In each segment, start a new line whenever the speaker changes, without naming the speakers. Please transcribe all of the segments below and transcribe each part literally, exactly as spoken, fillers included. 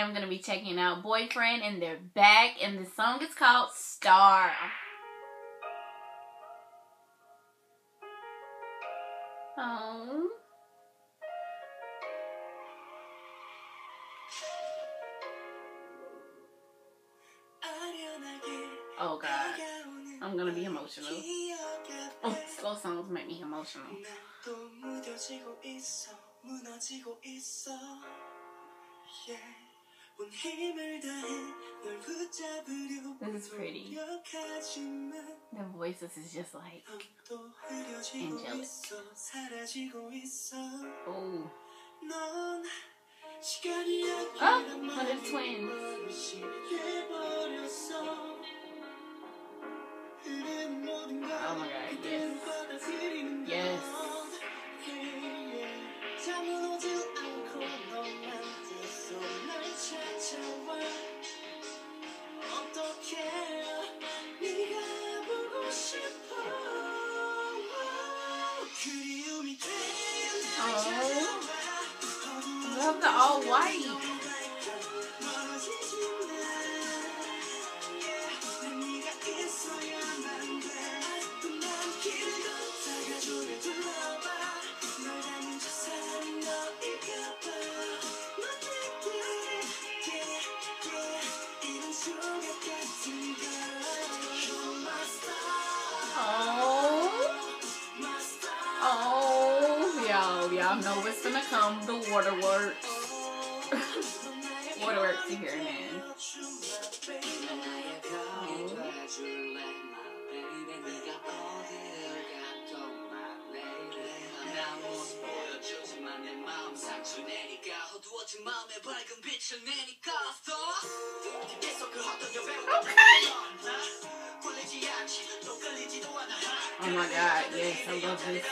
I'm going to be checking out Boyfriend, and they're back, and the song is called Star. Oh. Oh God, I'm gonna be emotional. Oh, slow songs make me emotional. This is pretty. The voices is just like angelic. Oh. Oh, one of the twins. Oh my God, yes. Yes. Oh. I love the all white. Y'all know what's gonna come. The waterworks. Waterworks to here, man. Oh my God, yes, I love this.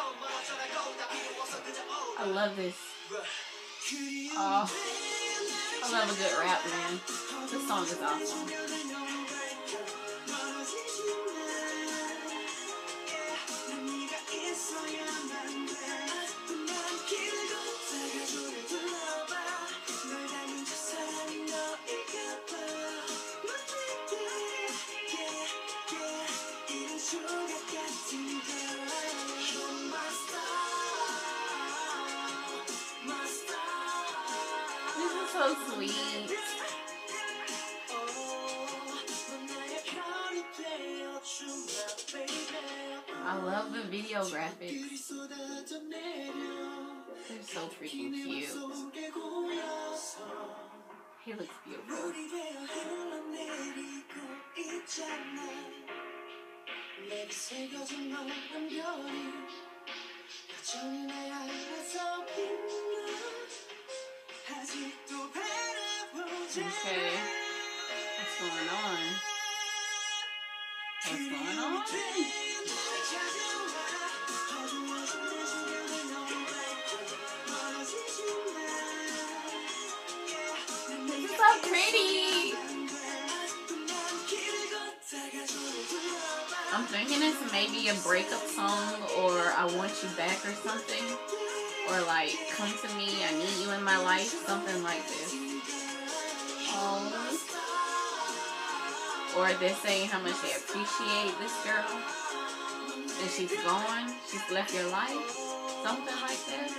I love this. Oh, I love a good rap, man. This song is awesome. So sweet. I love the video graphics. They're so freaking cute. He looks beautiful. Okay, what's going on? What's going on? This is so pretty. I'm thinking it's maybe a breakup song, or I Want You Back or something. Or like, Come to Me, I Need You in My Life, something like this. Um, or they're saying how much they appreciate this girl. And she's gone, she's left your life, something like that.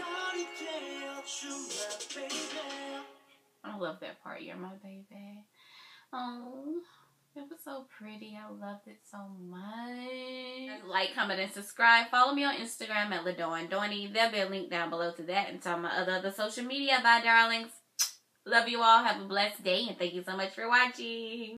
I love that part, You're My Baby. Oh, it was so pretty. I loved it so much. Like, comment, and subscribe. Follow me on Instagram at LaDawnDawney. There'll be a link down below to that and to my other, other social media. Bye, darlings. Love you all. Have a blessed day. And thank you so much for watching.